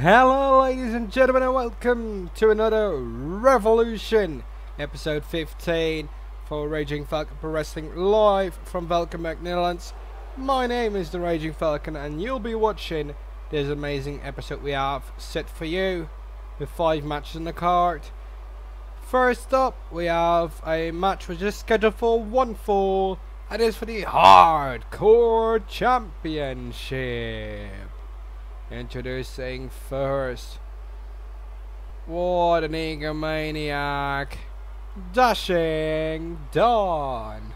Hello ladies and gentlemen, and welcome to another Revolution episode 15 for Raging Falcon Pro Wrestling live from Valkenburg, Netherlands. My name is the Raging Falcon and you'll be watching this amazing episode we have set for you with 5 matches on the card. First up we have a match which is scheduled for 1 fall, and is for the Hardcore Championship. Introducing first, what an egomaniac, Dashing Dawn.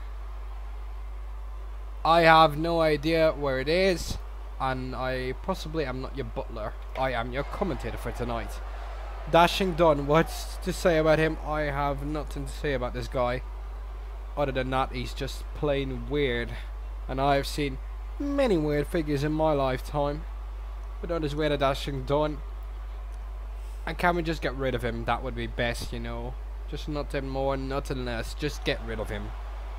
I have no idea where it is, and I possibly am not your butler. I am your commentator for tonight. Dashing Dawn, what's to say about him? I have nothing to say about this guy. Other than that, he's just plain weird, and I've seen many weird figures in my lifetime. But not as weird as Dashing Dawn. And can we just get rid of him? That would be best, you know. Just nothing more, nothing less. Just get rid of him.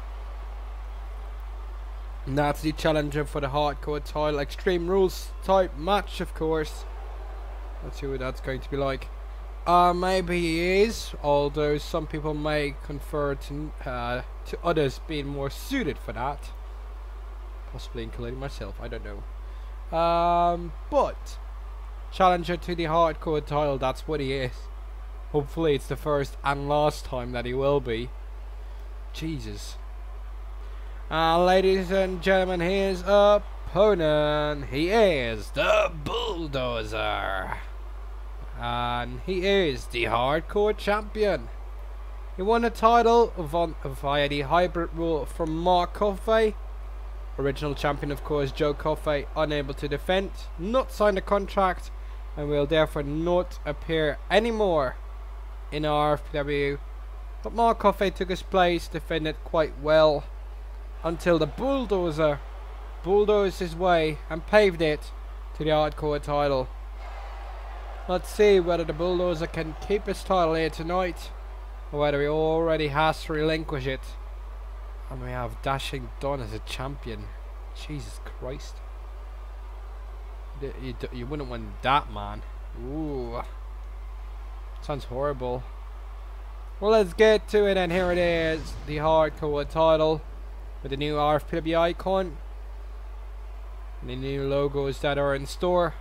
And that's the challenger for the Hardcore title. Extreme Rules type match, of course. Let's see what that's going to be like. Maybe he is, although some people may confer to others being more suited for that. Possibly including myself, I don't know. But challenger to the Hardcore title, that's what he is. Hopefully it's the first and last time that he will be. Jesus. Ladies and gentlemen, his opponent, he is the Bulldozer. And he is the Hardcore Champion. He won the title via the hybrid rule from Mark Coffey. Original champion, of course, Joe Coffey, unable to defend, not signed a contract, and will therefore not appear anymore in RFPW. But Mark Coffey took his place, defended quite well, until the Bulldozer bulldozed his way and paved it to the Hardcore title. Let's see whether the Bulldozer can keep his title here tonight, or whether he already has to relinquish it. And we have Dashing Dawn as a champion. Jesus Christ. You wouldn't want that, man. Ooh. Sounds horrible. Well, let's get to it, and here it is. The Hardcore title with the new RFPW icon. And the new logos that are in store.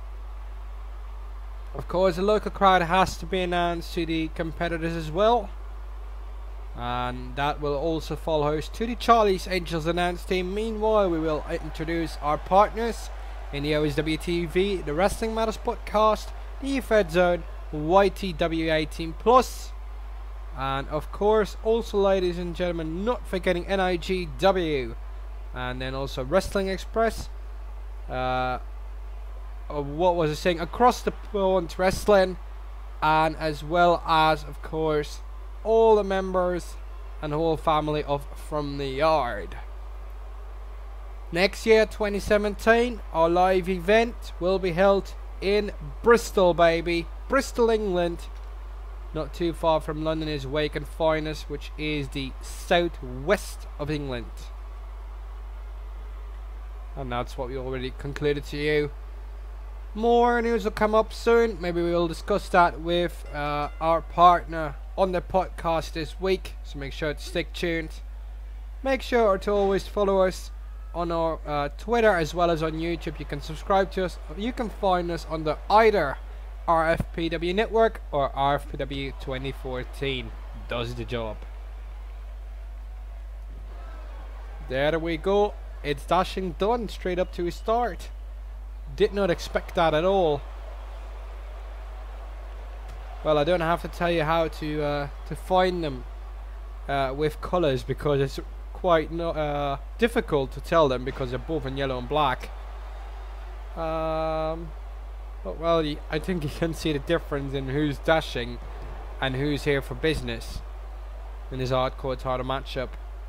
Of course, the local crowd has to be announced to the competitors as well. And that will also fall host to the Charlie's Angels announce team. Meanwhile, we will introduce our partners in the OSWTV, the Wrestling Matters Podcast, the Fed Zone, YTWA Team Plus, and of course, also, ladies and gentlemen, not forgetting NIGW, and then also Wrestling Express. What was I saying? Across the Pond Wrestling, and as well as, of course, all the members and the whole family of From the Yard. Next year, 2017, our live event will be held in Bristol, baby. Bristol, England. Not too far from London is Waken Finest, which is the southwest of England. And that's what we already concluded to you. More news will come up soon. Maybe we will discuss that with our partner on the podcast this week, so make sure to stick tuned. Make sure to always follow us on our Twitter as well as on YouTube. You can subscribe to us. You can find us under either RFPW Network or RFPW 2014 does the job. There we go. It's Dashing Dawn straight up to his start. Did not expect that at all. Well, I don't have to tell you how to find them with colours, because it's quite difficult to tell them because they're both in yellow and black. But well, I think you can see the difference in who's dashing and who's here for business in this Hardcore title matchup.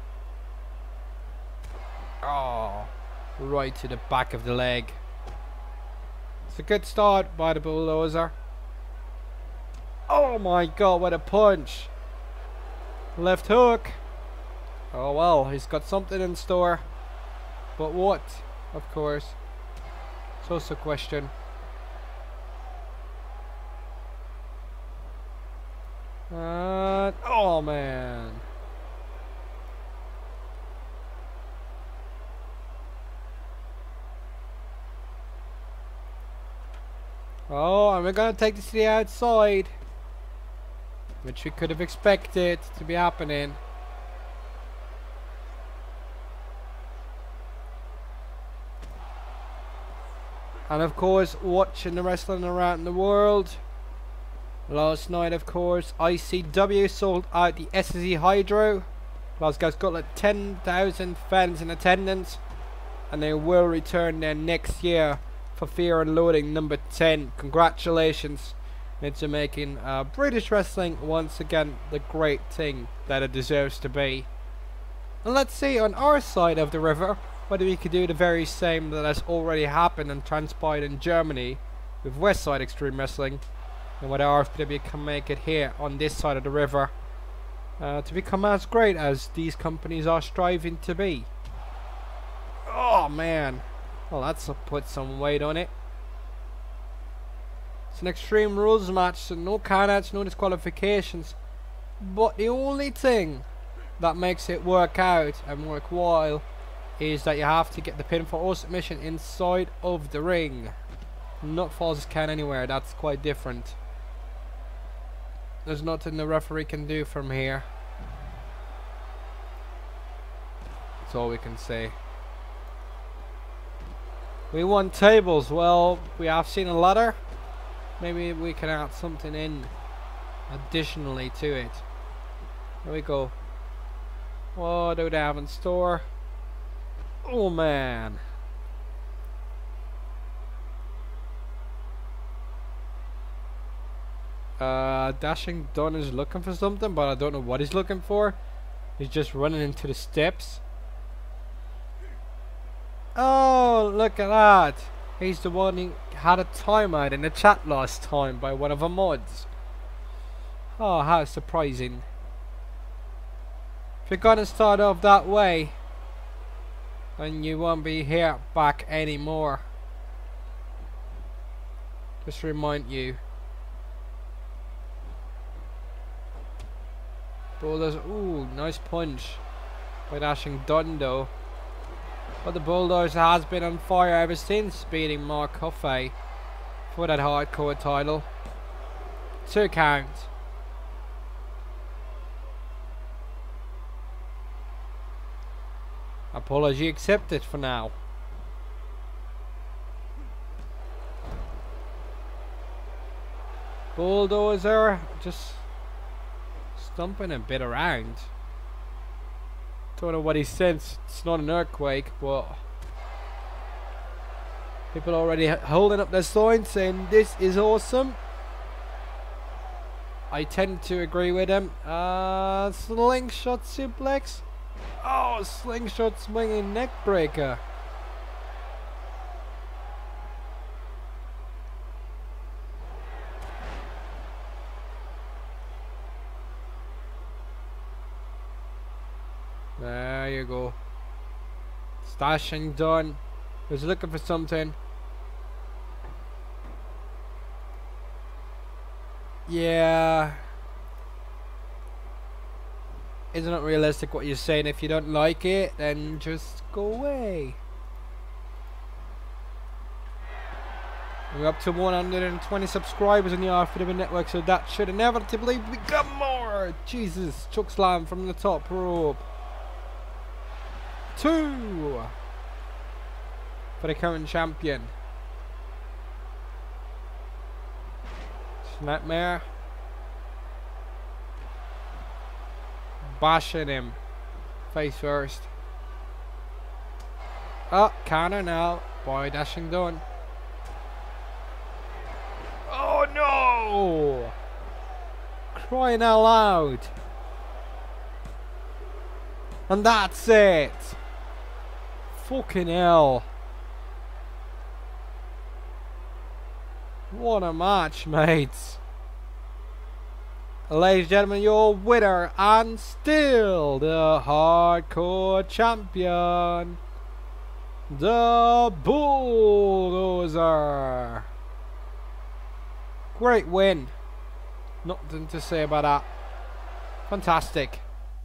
Oh, right to the back of the leg. It's a good start by the Bulldozer. Oh my god, what a punch. Left hook. Oh well, he's got something in store. But what? Of course. It's also a question. Oh, and we're gonna take this to the outside, which we could have expected to be happening. And of course, watching the wrestling around the world. Last night, of course, ICW sold out the SSE Hydro. Glasgow's got like 10,000 fans in attendance, and they will return there next year for Fear and Loathing number 10. Congratulations into making British wrestling once again the great thing that it deserves to be. And let's see on our side of the river whether we could do the very same that has already happened and transpired in Germany with Westside Extreme Wrestling, and whether RFPW can make it here on this side of the river to become as great as these companies are striving to be. Oh man, well that's put some weight on it. It's an Extreme Rules match, so no countouts, no disqualifications, but the only thing that makes it work out and worthwhile is that you have to get the pinfall or submission inside of the ring. Not falls count anywhere, that's quite different. There's nothing the referee can do from here. That's all we can say. We want tables. Well, we have seen a ladder. Maybe we can add something in additionally to it. There we go. What do they have in store? Oh man. Dashing Dunn is looking for something, but I don't know what he's looking for. He's just running into the steps. Oh, look at that. He's the one who had a timeout in the chat last time by one of our mods. Oh, how surprising. If you're gonna start off that way, then you won't be here back anymore. Just to remind you. Bulldozer, ooh, nice punch by Dashing Dunn though. But the Bulldozer has been on fire ever since beating Mark Huffey for that hardcore title. 2 count. Apology accepted for now. Bulldozer just stumping a bit around. Don't know what he sensed. It's not an earthquake, but people already holding up their signs saying this is awesome. I tend to agree with him. Slingshot suplex. Oh, slingshot swinging neck breaker. There you go. Dashing Dunn. Was looking for something. Yeah. Isn't it realistic what you're saying? If you don't like it, then just go away. We're up to 120 subscribers on the RFPW network, so that should inevitably become more. Jesus, choke slam from the top rope. 2 for the current champion. Nightmare. Bashing him face first. Oh, counter now by Dashing Dunn. Oh no! Crying out loud. And that's it. Fucking hell. What a match, mates. Ladies and gentlemen, your winner and still the hardcore champion, the Bulldozer. Great win. Nothing to say about that. Fantastic.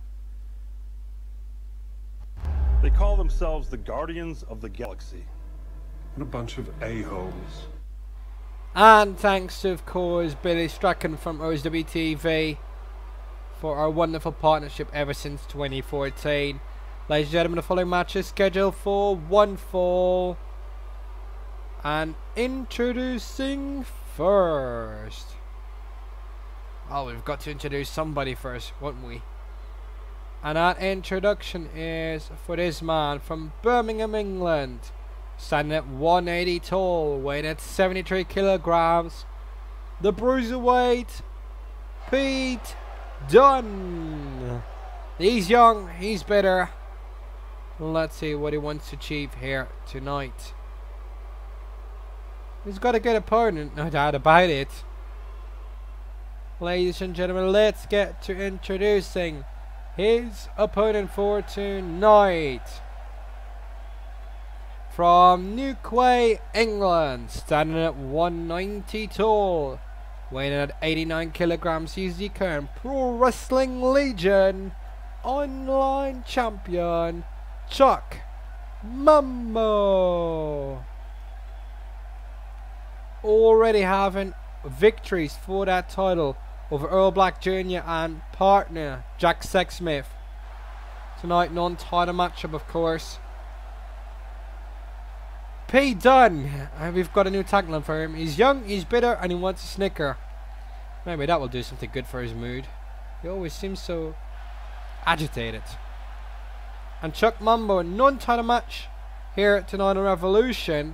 They call themselves the Guardians of the Galaxy. What a bunch of a-holes. And thanks to, of course, Billy Strachan from OSWTV for our wonderful partnership ever since 2014. Ladies and gentlemen, the following match is scheduled for one fall. And introducing first. Oh, we've got to introduce somebody first, won't we? And that introduction is for this man from Birmingham, England. Standing at 180 tall, weighing at 73 kilograms. The bruiserweight, Pete Dunne. He's young, he's bitter. Let's see what he wants to achieve here tonight. He's got a good opponent, no doubt about it. Ladies and gentlemen, let's get to introducing his opponent for tonight. From Newquay, England, standing at 190 tall, weighing at 89 kilograms, he's the current Pro Wrestling Legion online champion, Chuck Mambo. Already having victories for that title over Earl Black Jr. and partner Jack Sexsmith. Tonight, non-title matchup, of course. Pete Dunne, we've got a new tagline for him. He's young, he's bitter, and he wants a snicker. Maybe that will do something good for his mood. He always seems so agitated. And Chuck Mambo, a non-title match here tonight on Revolution.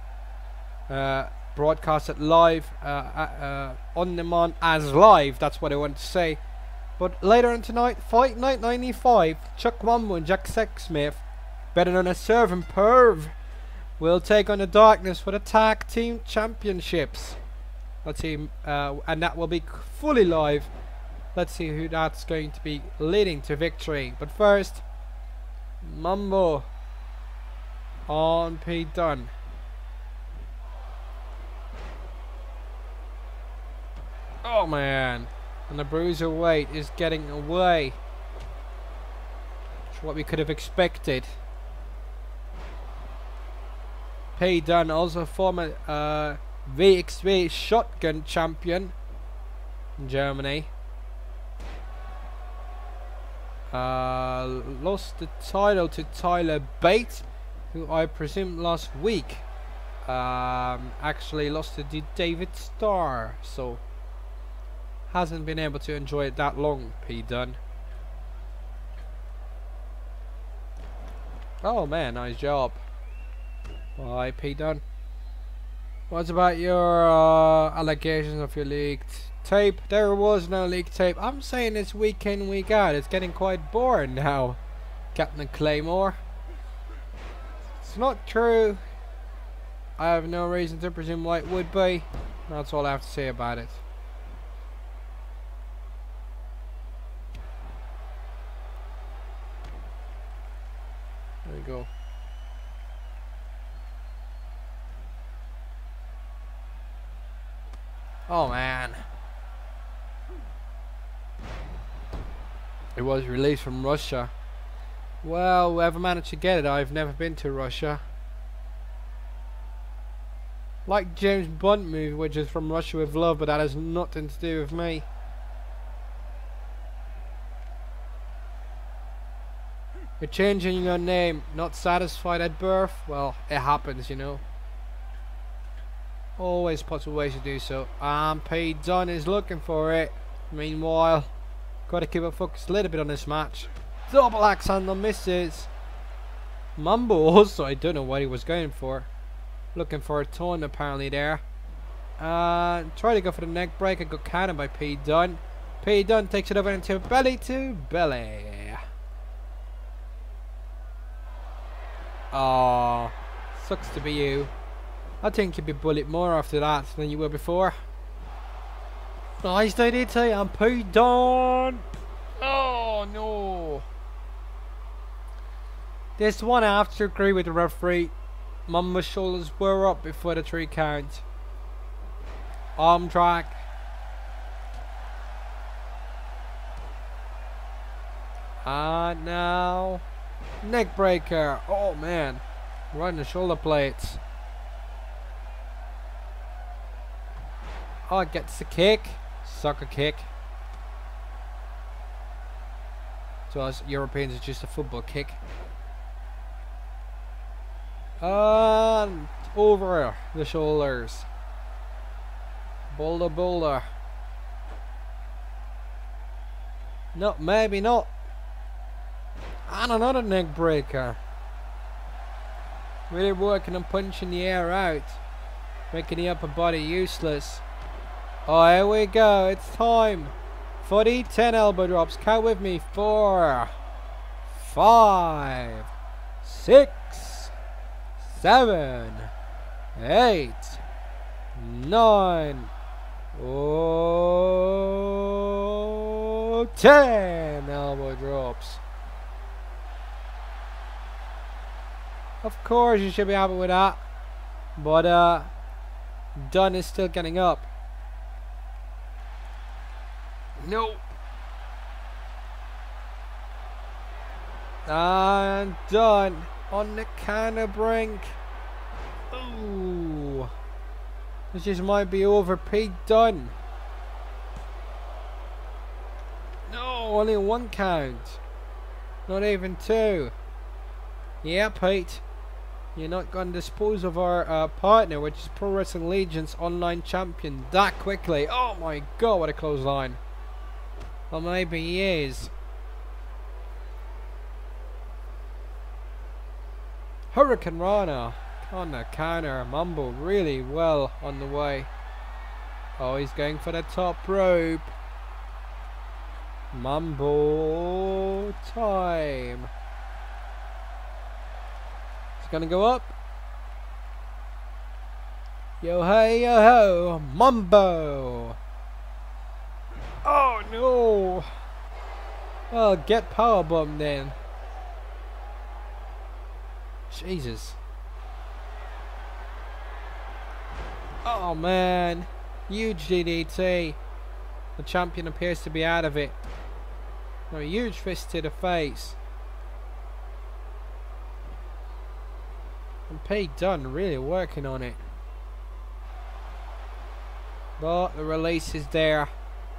Broadcasted live, on demand as live, that's what I want to say. But later on tonight, Fight Night 95, Chuck Mambo and Jack Sexsmith, better known as Serve and Perv, will take on the Darkness for the Tag Team Championships. Let's see, and that will be fully live. Let's see who that's going to be leading to victory. But first, Mambo on Pete Dunne. Oh man, and the bruiserweight is getting away. It's what we could have expected. Pete Dunne, also former WXW shotgun champion in Germany. Lost the title to Tyler Bate, who I presume last week actually lost it to David Starr, so hasn't been able to enjoy it that long, Pete Dunne. Oh man, nice job. Why, Pete Dunne? What's about your allegations of your leaked tape? There was no leaked tape. I'm saying this week in, week out. It's getting quite boring now, Captain Claymore. It's not true. I have no reason to presume why it would be. That's all I have to say about it. There we go. Oh man. It was released from Russia. Well, whoever managed to get it, I've never been to Russia. Like James Bond movie, which is From Russia with Love, but that has nothing to do with me. You're changing your name, not satisfied at birth? Well, it happens, you know. Always possible ways to do so. And Pete Dunne is looking for it. Meanwhile, got to keep it focused a little bit on this match. Double axe handle misses. Mambo also, I don't know what he was going for. Looking for a taunt apparently there. Try to go for the neck break and got countered by Pete Dunne. Pete Dunne takes it over into belly to belly. Oh, sucks to be you. I think you'd be bullied more after that than you were before. Nice DDT and Pete Dunne. Oh no. This one I have to agree with the referee. Mambo's shoulders were up before the 3 count. Arm drag. And now neck breaker. Oh man. Right in the shoulder plates. Oh, it gets the kick. Soccer kick. To us Europeans, it's just a football kick. And over the shoulders. Boulder. No, maybe not. And another neck breaker. Really working on punching the air out. Making the upper body useless. Oh, here we go. It's time for the 10 elbow drops. Count with me. 4, 5, 6, 7, 8, 9, 10 elbow drops. Of course you should be happy with that. But Dunn is still getting up. No. And Dunn on the counter brink. Ooh. This just might be over. Pete Dunn. No, only 1 count. Not even 2. Yeah, Pete. You're not going to dispose of our partner, which is Pro Wrestling Legion's online champion, that quickly. Oh my god, what a close line. Well, maybe he is. Hurricane Rana on the counter. Mambo really well on the way. Oh, he's going for the top rope. Mambo time. He's gonna go up. Yo hey yo ho, Mambo. Oh no. Well, get powerbomb then. Jesus. Oh man. Huge DDT. The champion appears to be out of it. No, huge fist to the face. And Pete Dunn really working on it. But the release is there.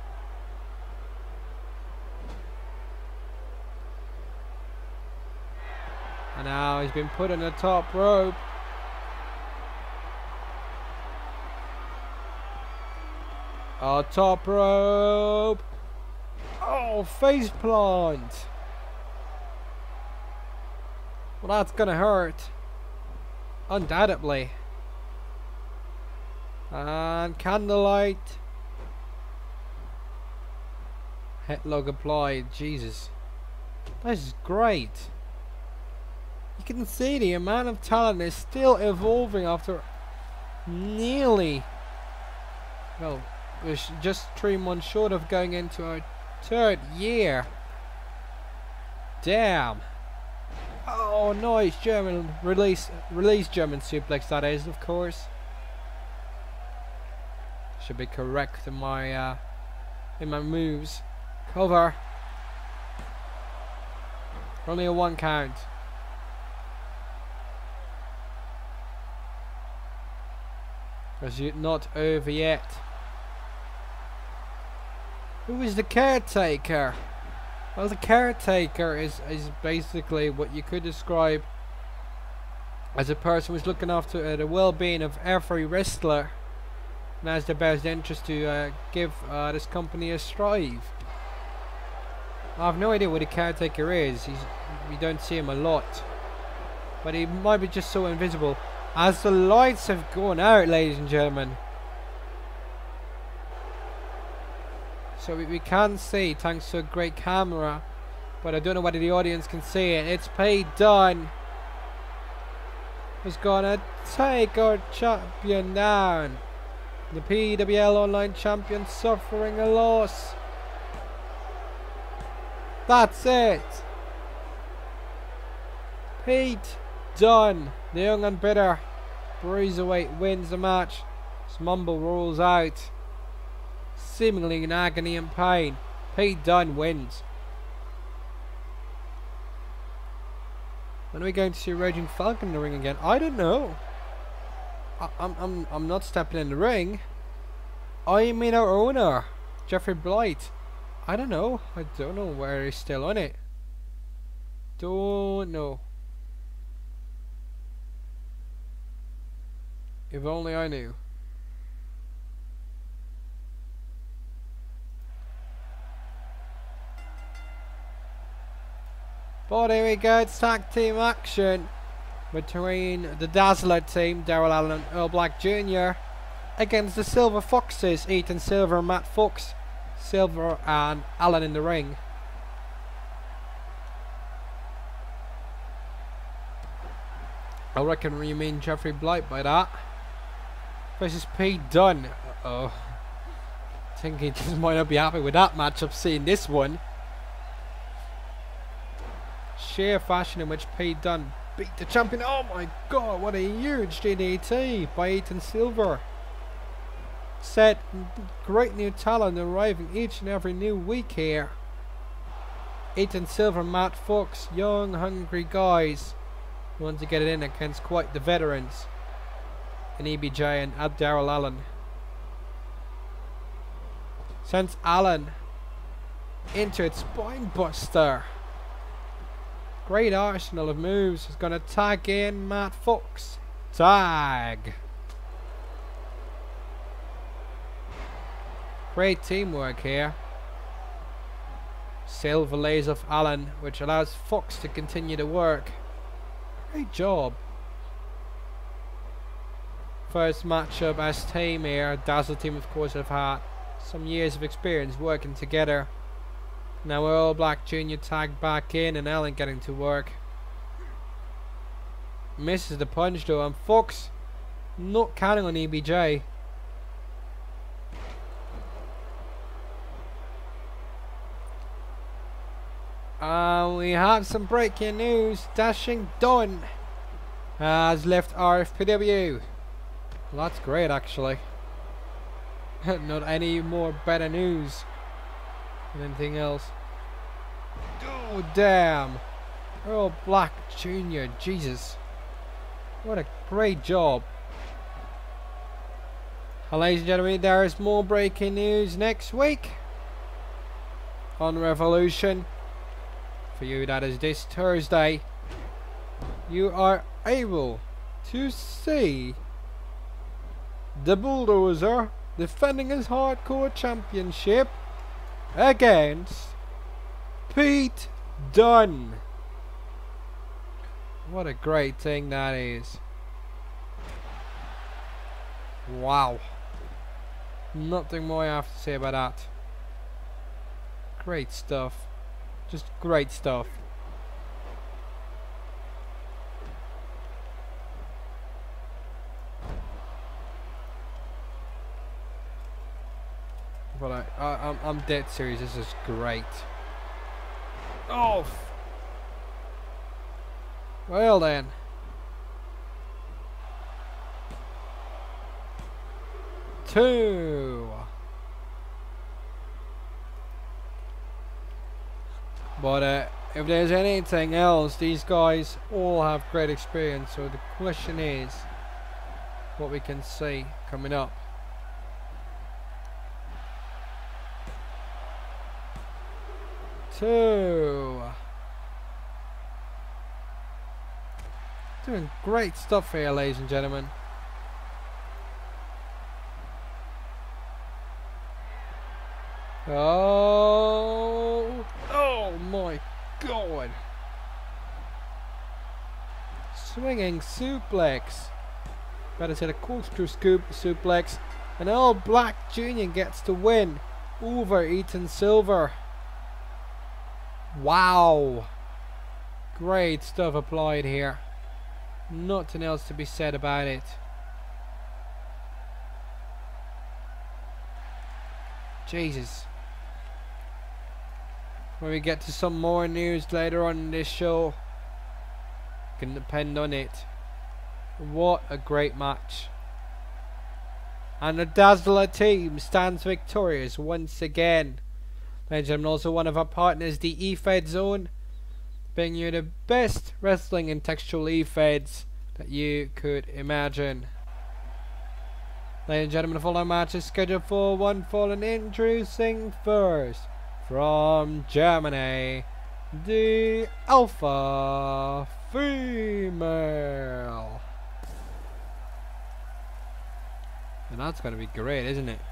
And now he's been put on the top rope. Oh, top rope. Oh, face plant. Well, that's gonna hurt. Undoubtedly. And candlelight. Headlock applied. Jesus. This is great. You can see the amount of talent is still evolving after nearly, well, we're just 3 months short of going into our 3rd year. Damn. Oh, nice German release German suplex, that is, of course. Should be correct in my moves. Cover. Only a 1 count. Because you're not over yet. Who is the caretaker? Well, the caretaker is basically what you could describe as a person who's looking after the well-being of every wrestler and has the best interest to give this company a strive. I have no idea what a caretaker is. We don't see him a lot, but he might be just so invisible. As the lights have gone out, ladies and gentlemen, so we can't see thanks to a great camera, but I don't know whether the audience can see it. It's Pete Dunn who's gonna take our champion down. The PWL Online Champion suffering a loss. That's it. Pete Dunn, the young and bitter Bruiserweight, wins the match. Mumble rolls out, seemingly in agony and pain. Pete Dunn wins. When are we going to see Raging Falcon in the ring again? I don't know. I'm not stepping in the ring. I mean our owner, Jeffrey Blight. I don't know. I don't know where he's still on it. Don't know. If only I knew. But here we go, it's tag team action between the Dazzler team, Darrell Allin and Earl Black Jr. against the Silver Foxes, Ethan Silver and Matt Fox. Silver and Allin in the ring. I reckon you mean Jeffrey Blight by that. Versus Pete Dunne. Uh-oh. I think he just might not be happy with that matchup, seeing this one. Sheer fashion in which Pete Dunne beat the champion. Oh my god, what a huge DDT by Ethan Silver. Said great new talent arriving each and every new week here. Ethan Silver, Matt Fox, young hungry guys who want to get it in against quite the veterans in EBJ and Darrell Allin. Sends Allin into its spine buster. Great arsenal of moves. Is going to tag in Matt Fox. Tag. Great teamwork here. Silver lays off Allin, which allows Fox to continue to work. Great job. First matchup as team here. Dazzle team, of course, have had some years of experience working together. Now Earl Black Jr. tagged back in and Allin getting to work. Misses the punch though, and Fox not counting on EBJ. We have some breaking news. Dashing Dawn has left RFPW. Well, that's great actually. Not any more better news than anything else. Oh damn. Earl Black Jr. Jesus. What a great job. Well, ladies and gentlemen, there is more breaking news next week on Revolution. For you, that is this Thursday. You are able to see the Bulldozer defending his hardcore championship against Pete Dunne. What a great thing that is. Wow. Nothing more I have to say about that. Great stuff. Just great stuff. But I'm dead serious. This is great. Oh. Well then. Two. But if there's anything else, these guys all have great experience. So the question is, what we can see coming up. Two. Doing great stuff here, ladies and gentlemen. Oh, oh my God. Swinging suplex. Better say the corkscrew suplex. And Earl Black Jr. gets the win over Ethan Silver. Wow. Great stuff applied here. Nothing else to be said about it. Jesus. When we get to some more news later on in this show, can depend on it. What a great match. And the Dazzler team stands victorious once again. Ladies and gentlemen, also one of our partners, the eFed Zone, bringing you the best wrestling and textual eFeds that you could imagine. Ladies Ladies and gentlemen, the following match is scheduled for one fall, and introducing first from Germany, the Alpha Female. And that's going to be great, isn't it?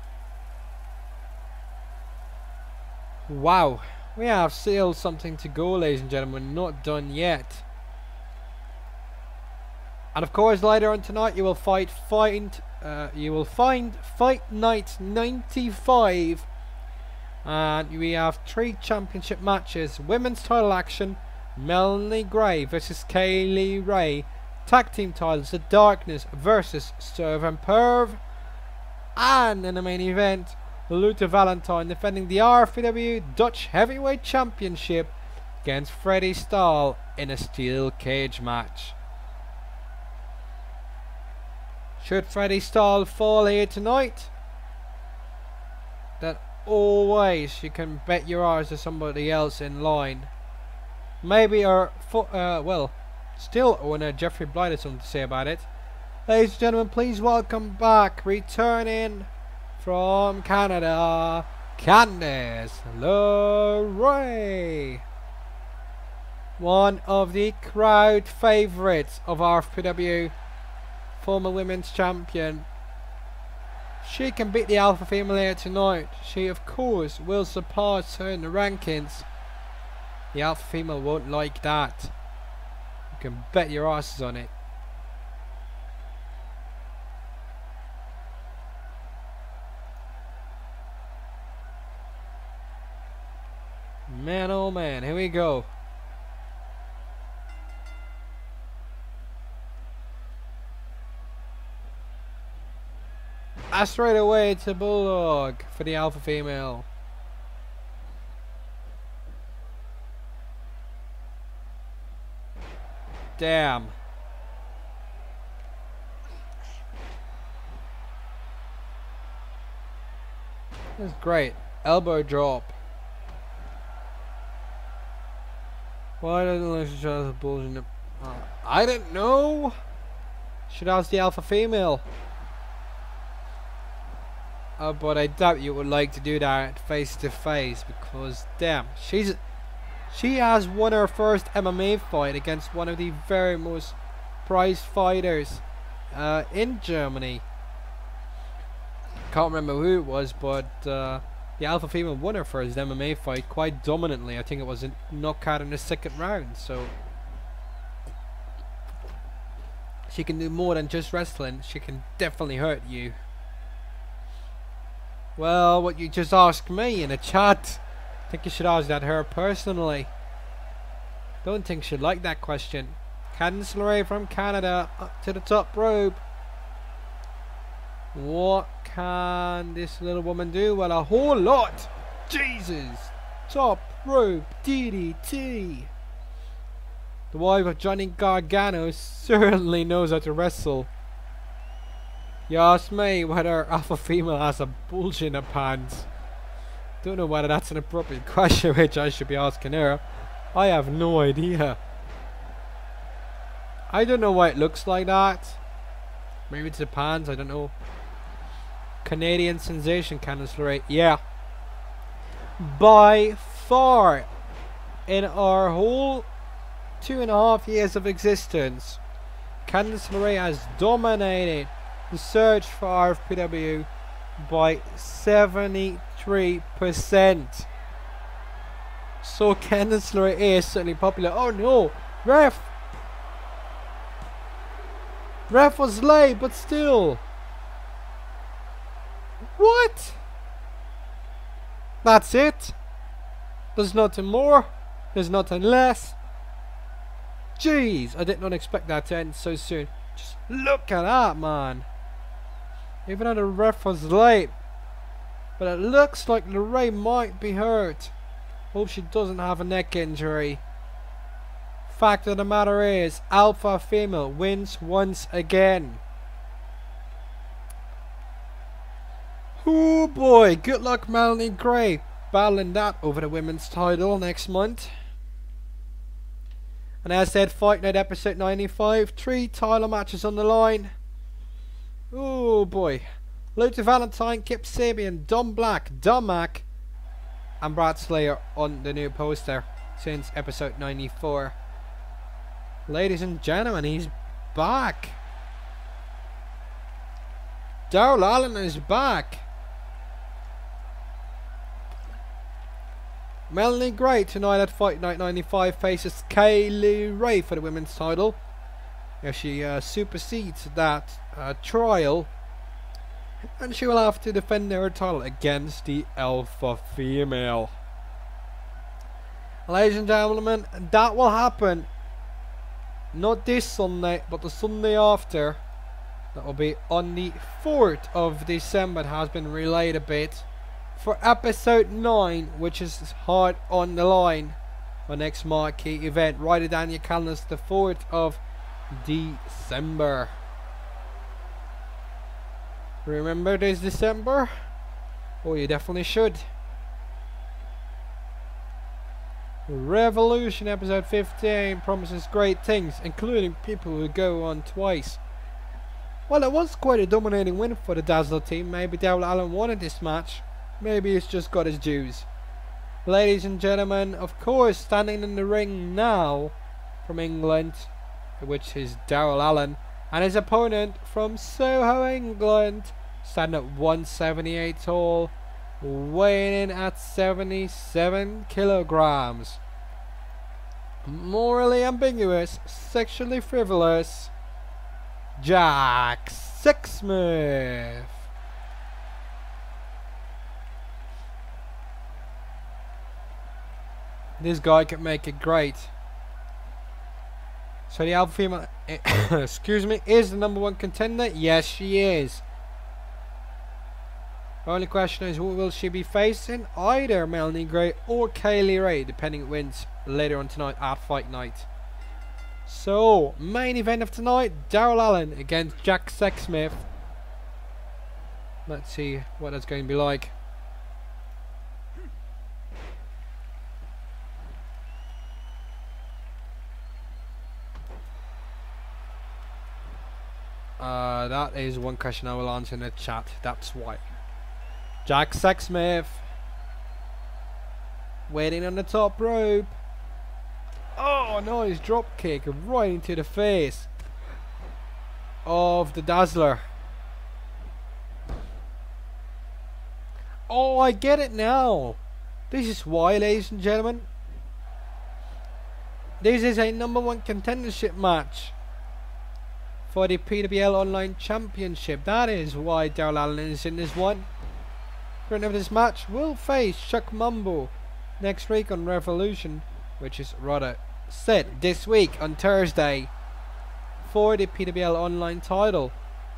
Wow, we have still something to go, ladies and gentlemen, not done yet. And of course, later on tonight, you will find Fight Night 95, and we have 3 championship matches: women's title action, Melanie Gray versus Kaylee Ray; tag team titles, The Darkness versus Serve and Perv; and in the main event, Luther Valentine defending the RFW Dutch Heavyweight Championship against Freddie Stahl in a steel cage match. Should Freddie Stahl fall here tonight, then always you can bet your eyes to somebody else in line. Maybe our still owner Jeffrey Blight has something to say about it. Ladies and gentlemen, please welcome back, returning from Canada, Candice LeRae, one of the crowd favourites of RFPW, former women's champion. She can beat the Alpha Female here tonight. She of course will surpass her in the rankings. The Alpha Female won't like that. You can bet your asses on it. Man, oh man, here we go. Straight away to Bulldog for the Alpha Female. Damn. That's great. Elbow drop. Why doesn't Lucy show the bullshit? I don't know. Should ask the Alpha Female. But I doubt you would like to do that face to face, because damn, she has won her first MMA fight against one of the very most prized fighters in Germany. Can't remember who it was, but the Alpha Female won her first MMA fight quite dominantly. I think it was a knockout in the 2nd round. So she can do more than just wrestling. She can definitely hurt you. Well, what you just asked me in the chat, I think you should ask that her personally. Don't think she'd like that question. Candice LeRae from Canada up to the top rope. What can this little woman do? Well, a whole lot. Jesus. Top rope DDT. The wife of Johnny Gargano certainly knows how to wrestle. You ask me whether Alpha Female has a bulge in her pants. Don't know whether that's an appropriate question which I should be asking her. I have no idea. I don't know why it looks like that. Maybe it's the pants, I don't know. Canadian sensation, Candice LeRae. Yeah. By far, in our whole 2.5 years of existence, Candice LeRae has dominated the search for RFPW by 73%. So Candice LeRae is certainly popular. Oh no! Ref was late, but still. What? That's it? There's nothing more? There's nothing less? Jeez, I did not expect that to end so soon. Just look at that, man. Even though the ref was late. But it looks like LeRae might be hurt. Hope she doesn't have a neck injury. Fact of the matter is, Alpha Female wins once again. Oh boy, good luck Melanie Gray battling that over the women's title next month. And as I said, Fight Night episode 95, 3 title matches on the line. Oh boy. Luther Valentine, Kip Sabian, Don Black, Don Mack, and Brad Slayer on the new poster since episode 94. Ladies and gentlemen, he's back. Darrell Allin is back. Melanie Gray tonight at Fight Night 95 faces Kaylee Ray for the women's title. If she supersedes that trial, and she will have to defend her title against the alpha female. Ladies and gentlemen, that will happen not this Sunday, but the Sunday after. That will be on the 4th of December. It has been relayed a bit for episode 9, which is hard on the line. Our next marquee event. Write it down your calendars, the 4th of December. Remember this December? Oh, you definitely should. Revolution episode 15 promises great things, including people who go on twice. Well, it was quite a dominating win for the Dazzler team. Maybe Darrell Allin wanted this match. Maybe he's just got his dues. Ladies and gentlemen, of course, standing in the ring now from England, which is Darrell Allin, and his opponent from Soho, England, standing at 178 tall, weighing in at 77 kilograms. Morally ambiguous, sexually frivolous, Jack Sexsmith. This guy can make it great. So the alpha female, excuse me, is the #1 contender. Yes, she is. The only question is, who will she be facing? Either Melanie Gray or Kaylee Ray, depending who wins later on tonight at Fight Night. So, main event of tonight, Darrell Allin against Jack Sexsmith. Let's see what that's going to be like. That is one question I will answer in the chat. That's why. Jack Sexsmith waiting on the top rope. Oh, nice drop kick right into the face of the Dazzler. Oh, I get it now. This is why, ladies and gentlemen. This is a #1 contendership match for the PWL Online Championship. That is why Darrell Allin is in this one. Winner of this match will face Chuck Mambo next week on Revolution, which is rather set this week on Thursday for the PWL Online title.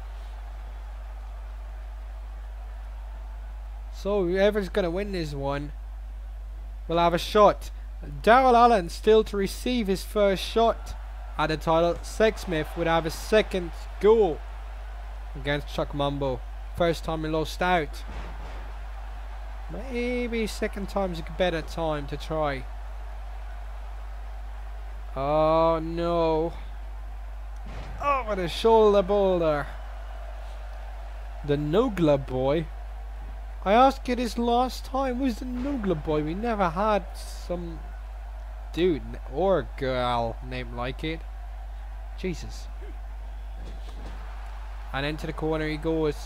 So whoever's going to win this one will have a shot. Darrell Allin still to receive his first shot at the title. Sexsmith would have a second goal against Chuck Mambo. First time he lost out. Maybe second time's a better time to try. Oh no. Oh, with a shoulder boulder. The Nogla boy. I asked you this last time. Who's the Nogla boy? We never had some dude or girl named like it. Jesus. And into the corner he goes.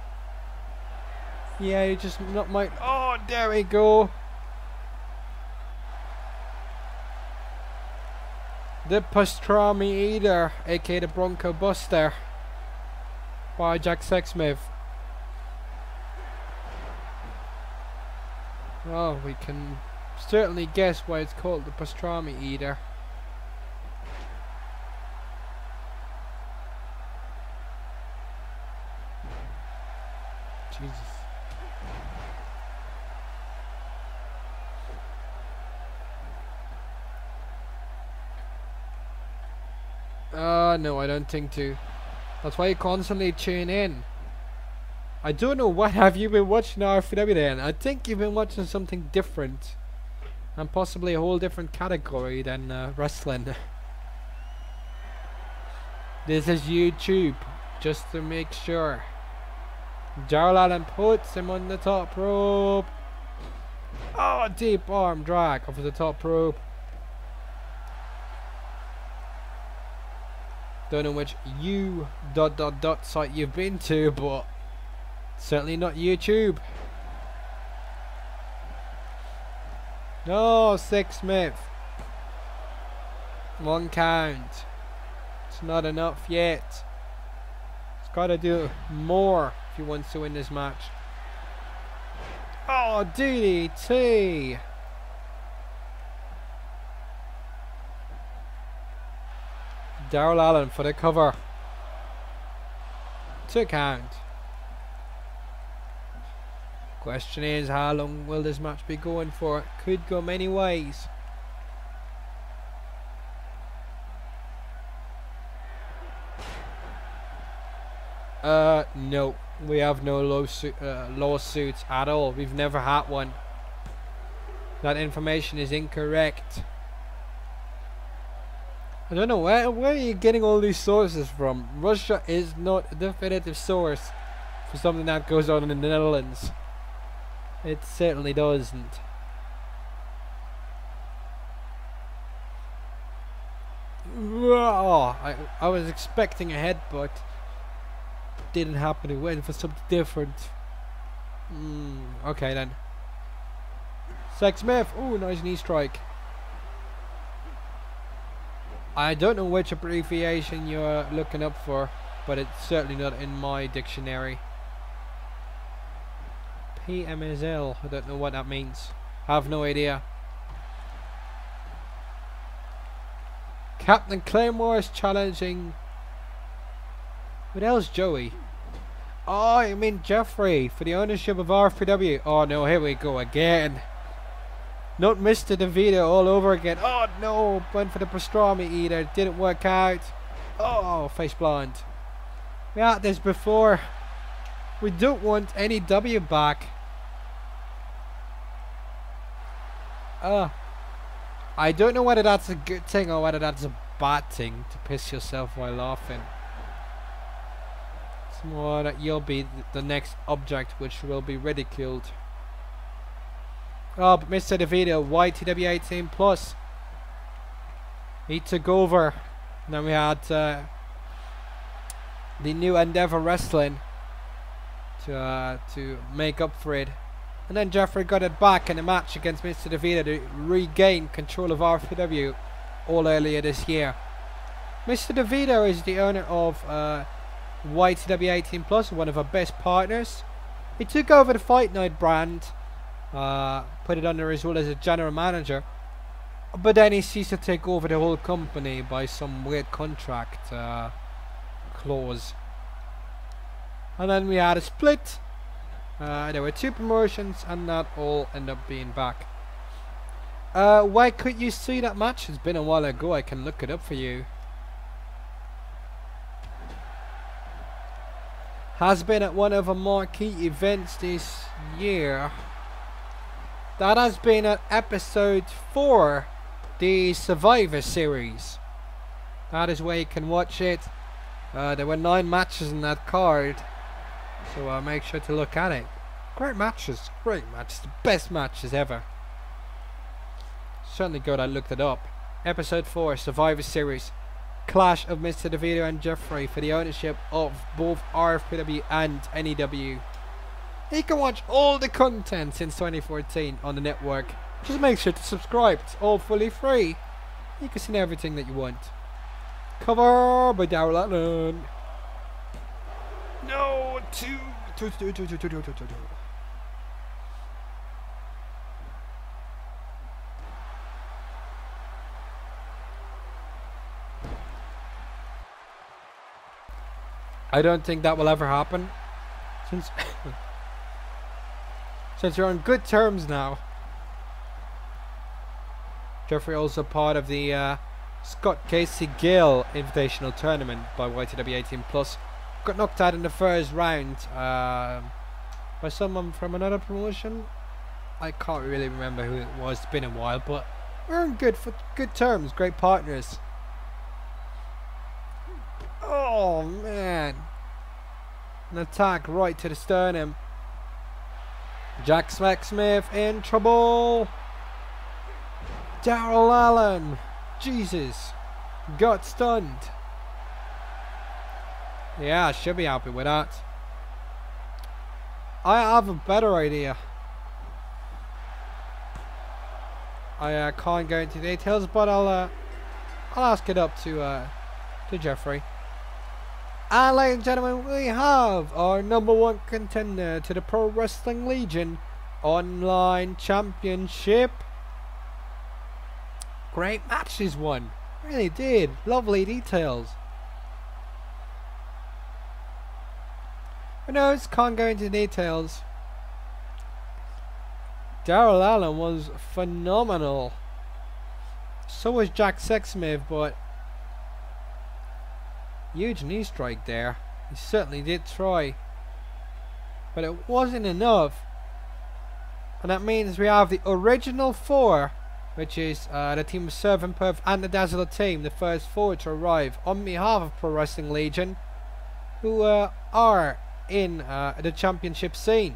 Yeah, you just not my. Oh, there we go. The Pastrami Eater, aka the Bronco Buster, by Jack Sexsmith. Oh, we can certainly guess why it's called the Pastrami Eater. Jesus. No, I don't think to. That's why you constantly tune in. I don't know what have you been watching RFW then. I think you've been watching something different. And possibly a whole different category than wrestling. This is YouTube. just to make sure. Darrell Allen puts him on the top rope. Oh, deep arm drag over the top rope. Don't know which site you've been to, but certainly not YouTube. No, Sexsmith. 1 count. It's not enough yet. He's got to do more if he wants to win this match. Oh, DDT. Darrell Allen for the cover. 2 count. Question is, how long will this match be going for? It could go many ways. No, we have no lawsuits at all. We've never had one. That information is incorrect. I don't know where are you getting all these sources from? Russia is not a definitive source for something that goes on in the Netherlands. It certainly doesn't. Oh, I was expecting a headbutt. Didn't happen. It went for something different. Okay then. Sexsmith. Ooh, nice knee strike. I don't know which abbreviation you're looking up for, but it's certainly not in my dictionary. PMSL. I don't know what that means. Have no idea. Captain Claymore is challenging. What else, Joey? Oh, you mean Jeffrey for the ownership of RFPW. Oh no, here we go again. Not Mr. DeVito all over again. Oh no, went for the pastrami eater. Didn't work out. Oh, face blind. We had this before. We don't want any W back. I don't know whether that's a good thing or whether that's a bad thing to piss yourself while laughing. It's more that you'll be the next object which will be ridiculed. Oh, but Mr. DeVito, YTW18 Plus. He took over. And then we had the New Endeavor Wrestling to make up for it. And then Jeffrey got it back in a match against Mr. DeVito to regain control of RFPW all earlier this year. Mr. DeVito is the owner of YTW18 Plus, one of our best partners. He took over the Fight Night brand. Put it under his role as a general manager, but then he ceased to take over the whole company by some weird contract clause. And then we had a split. There were 2 promotions, and that all ended up being back. Why couldn't you see that match? It's been a while ago. I can look it up for you. Has been at one of our marquee events this year. That has been at episode 4, the Survivor Series. That is where you can watch it. There were 9 matches in that card, so make sure to look at it. Great matches, the best matches ever. Certainly good, I looked it up. Episode 4, Survivor Series. Clash of Mr. DeVito and Jeffrey for the ownership of both RFPW and NEW. You can watch all the content since 2014 on the network. Just make sure to subscribe. It's all fully free. You can see everything that you want. Cover by Darrell Allen. No, two. I don't think that will ever happen. Since you're on good terms now. Jeffrey also part of the Scott Casey Gill Invitational Tournament by YTW18 Plus. Got knocked out in the first round by someone from another promotion. I can't really remember who it was. It's been a while, but we're on good terms. Great partners. Oh man, An attack right to the sternum. Jack Smith in trouble. Darrell Allin. Jesus. Got stunned. Yeah, I should be happy with that. I have a better idea. I can't go into details, but I'll ask it up to Jeffrey. And ladies and gentlemen, we have our #1 contender to the Pro Wrestling Legion Online Championship. Great matches won. Really did. Lovely details. Who knows? Can't go into details. Darrell Allin was phenomenal. So was Jack Sexsmith, but huge knee strike there. He certainly did try, but it wasn't enough. And that means we have the original 4, which is the team of Servant Perf and the Dazzler team, the first 4 to arrive on behalf of Pro Wrestling Legion, who are in the championship scene.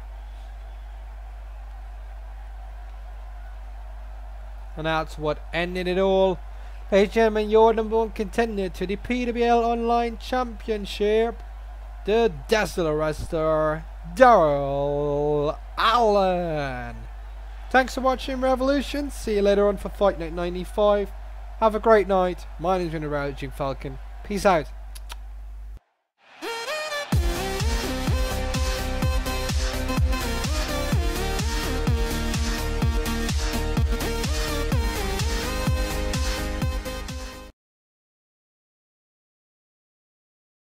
And that's what ended it all. Ladies and gentlemen, your #1 contender to the PWL Online Championship, the Dazzler wrestler, Darrell Allin. Thanks for watching Revolution. See you later on for Fight Night 95. Have a great night. My name's been the Raging Falcon. Peace out.